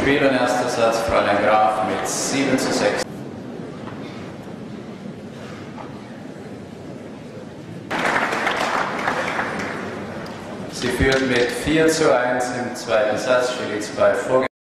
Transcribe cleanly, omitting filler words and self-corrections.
Spiel und erster Satz Fräulein Graf mit 7:6. Sie führt mit 4:1 im zweiten Satz, steht jetzt bei